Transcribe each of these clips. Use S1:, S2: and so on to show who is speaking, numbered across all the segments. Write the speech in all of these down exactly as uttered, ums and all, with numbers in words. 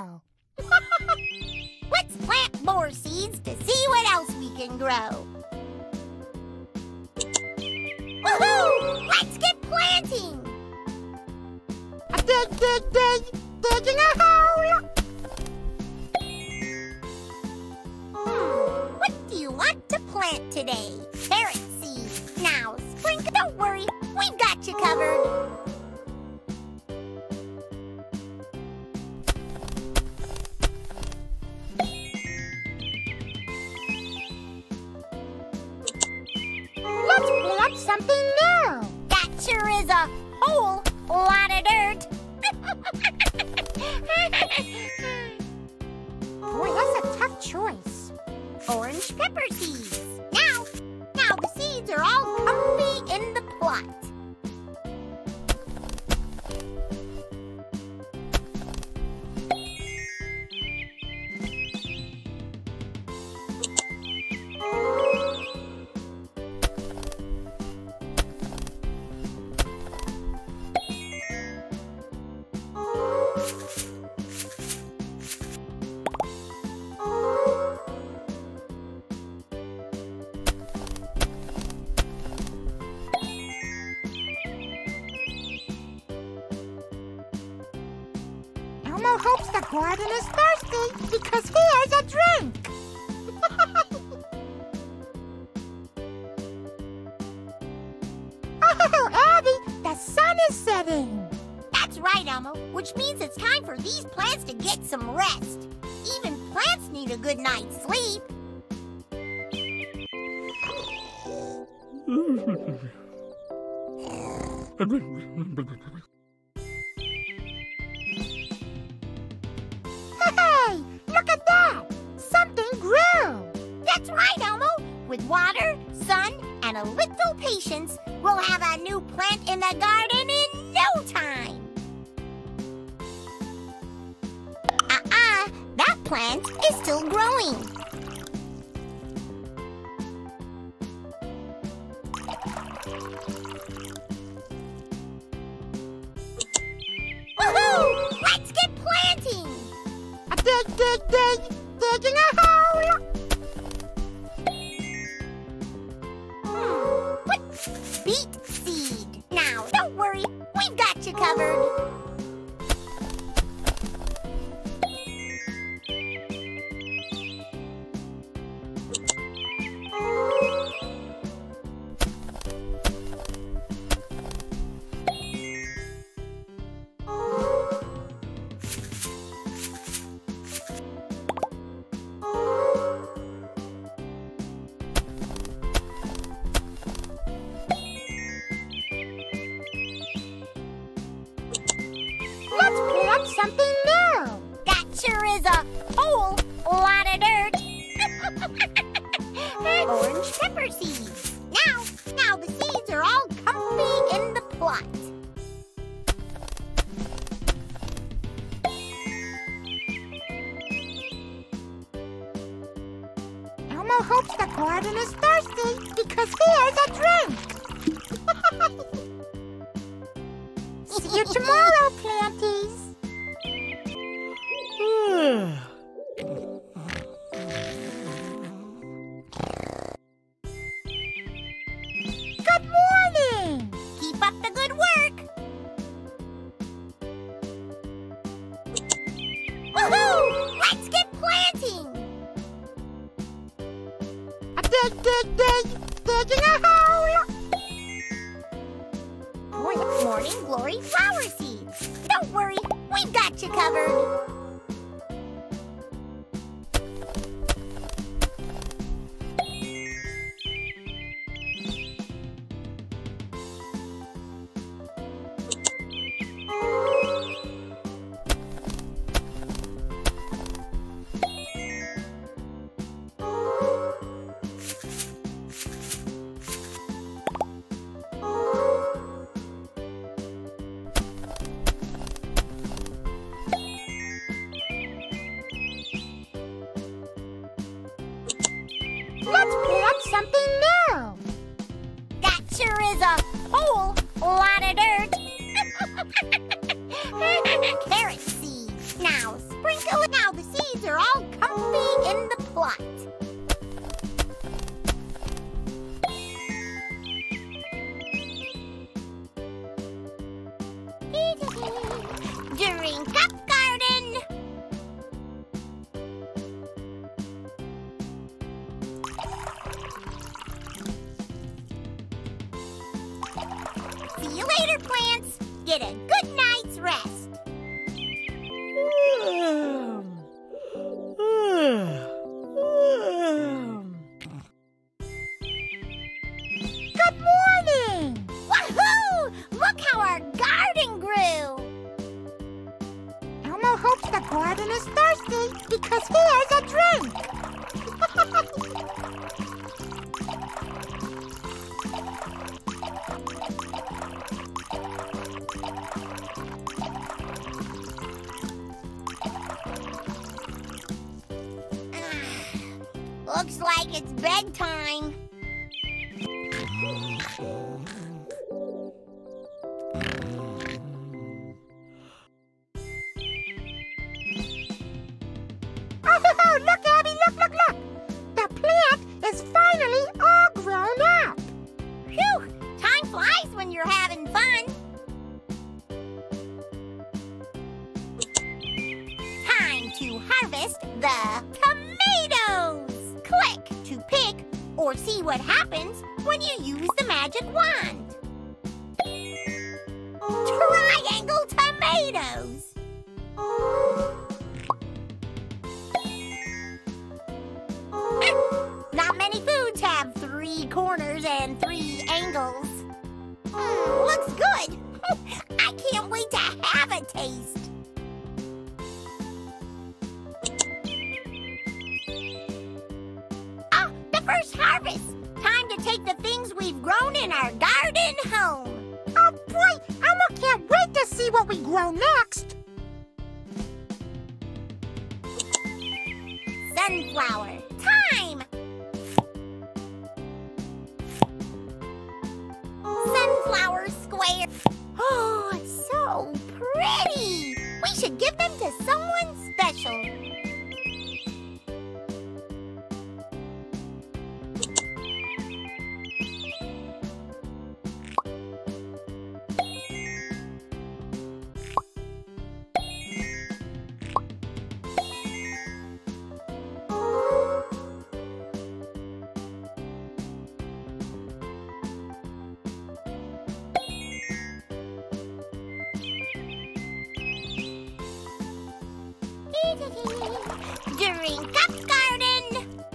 S1: now.
S2: Let's plant more seeds to see what else we can grow. Woohoo! Let's get planting!
S1: Dig, dig, dig, digging a hole.
S2: Hmm, what do you want to plant today? Carrot seeds. Now, sprinkle. Don't worry, we've got you covered.
S1: Let's plant something new.
S2: That sure is a whole lot of dirt.
S1: Boy, that's a tough choice.
S2: Orange pepper seeds. Now, now the seeds are all comfy in the plot.
S1: Elmo hopes the garden is thirsty because here's a drink. Oh, Abby, the sun is setting.
S2: That's right, Elmo, which means it's time for these plants to get some rest. Even plants need a good night's sleep.
S1: Hey, look at that! Something grew!
S2: That's right, Elmo. With water, sun, and a little patience, we'll have a new plant in the garden in no time. Uh-uh, that plant is still growing. Woohoo! Let's get planting!
S1: Dig, dig, dig, digging a hole.
S2: Hmm, what? Beet seed. Now, don't worry, we've got you covered.
S1: Let's plant something new.
S2: That sure is a whole lot of dirt. Orange pepper seeds. Now, now the seeds are all comfy in the plot.
S1: Elmo hopes the garden is thirsty because here's a drink. See you tomorrow, planties. Good morning.
S2: Keep up the good work. Woohoo! Let's get planting.
S1: Dig, dig, dig, digging a hole.
S2: Morning Glory flower seeds. Don't worry, we've got you covered.
S1: Let's plant something new.
S2: That sure is a whole lot of dirt. Carrot seeds. Now, sprinkle
S1: garden is thirsty because here's a drink.
S2: Looks like it's bedtime.
S1: Oh, look, Abby, look, look, look. The plant is finally all grown up.
S2: Phew! Time flies when you're having fun. Time to harvest the tomatoes. Click to pick or see what happens when you use the magic wand. Triangle tomatoes. Not many foods have three corners and three angles. Mm, looks good. I can't wait to have a taste. Ah, the first harvest. Time to take the things we've grown in our garden home.
S1: Oh, boy, Elmo can't wait to see what we grow next.
S2: Sunflower time. Sunflower square. Oh, so pretty. We should give them to someone special. Drink up, garden!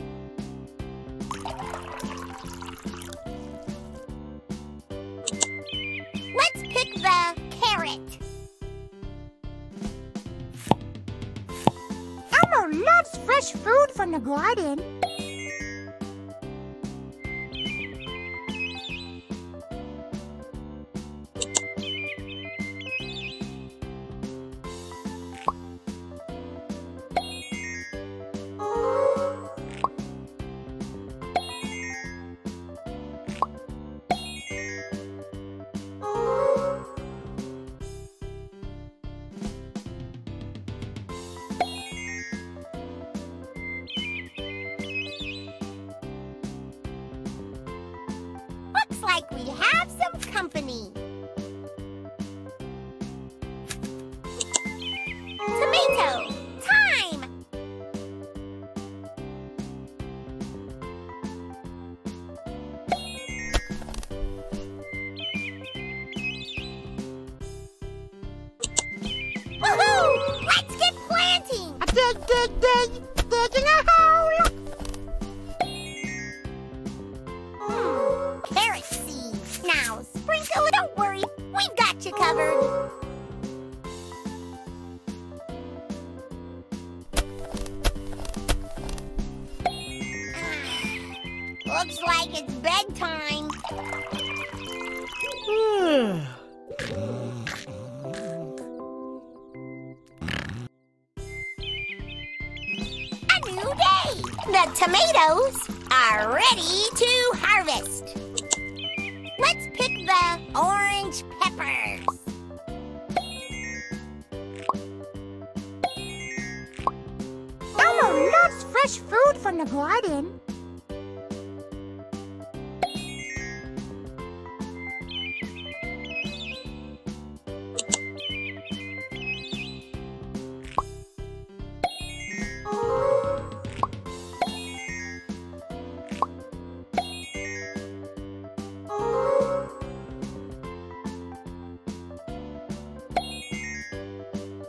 S2: Let's pick the carrot.
S1: Elmo loves fresh food from the garden.
S2: Looks like we have some company. Tomato time! Woohoo! Let's get planting!
S1: A dig, dig, dig, digging a hole.
S2: Hmm, carrot seeds. Now sprinkle it. Don't worry, we've got you covered. Looks like it's bedtime. A new day. The tomatoes are ready to harvest. Let's pick the orange peppers.
S1: Elmo loves fresh food from the garden.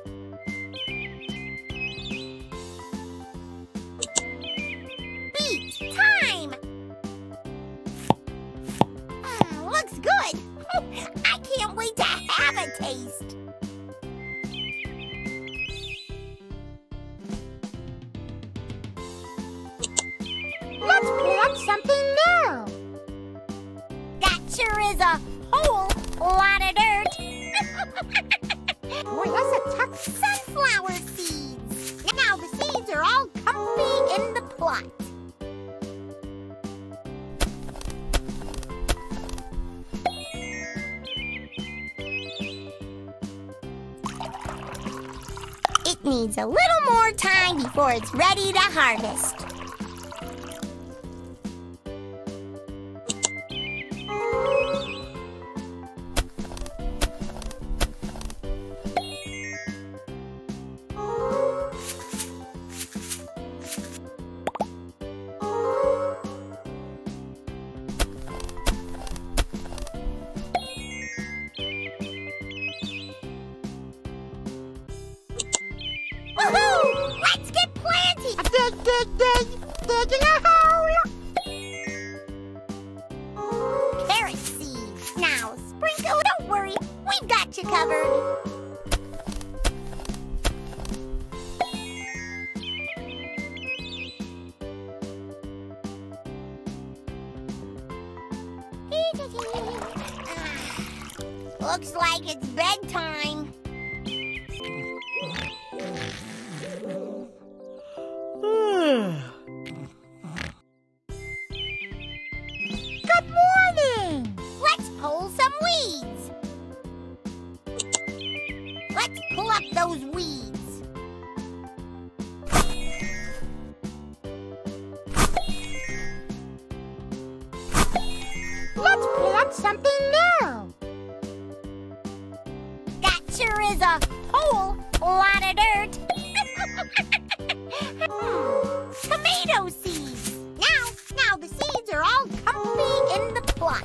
S2: Beet
S1: something new.
S2: That sure is a whole lot of dirt.
S1: Boy, that's a tough...
S2: Sunflower seeds. Now the seeds are all comfy in the plot. It needs a little more time before it's ready to harvest. Woohoo! Let's get planting!
S1: Dig, dig, dig, digging a hole.
S2: Carrot seeds. Now, Sprinkle, don't worry. We've got you covered. Looks like it's bedtime.
S1: Good morning.
S2: Let's pull some weeds. Let's pull up those weeds.
S1: Let's plant something new.
S2: That sure is a whole lot of dirt. Tomato seeds. Now, now the seeds are all comfy in the plot.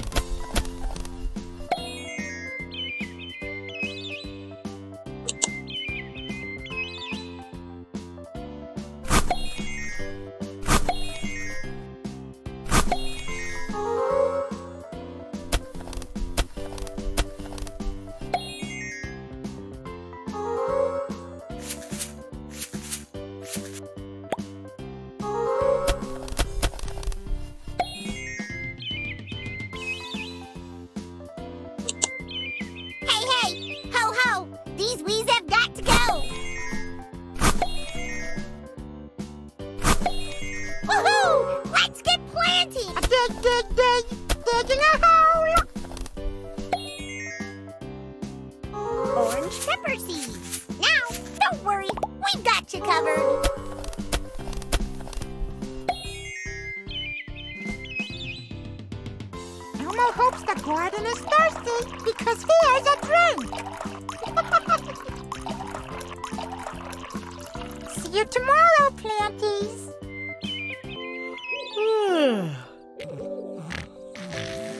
S2: Hey, hey, ho, ho, these weeds have got to go. Woohoo! Let's get planting.
S1: Dig, dig, dig, digging a hole.
S2: Orange pepper seeds. Now, don't worry, we've got you covered.
S1: Elmo hopes the garden is thirsty because here's a drink. See you tomorrow, planties.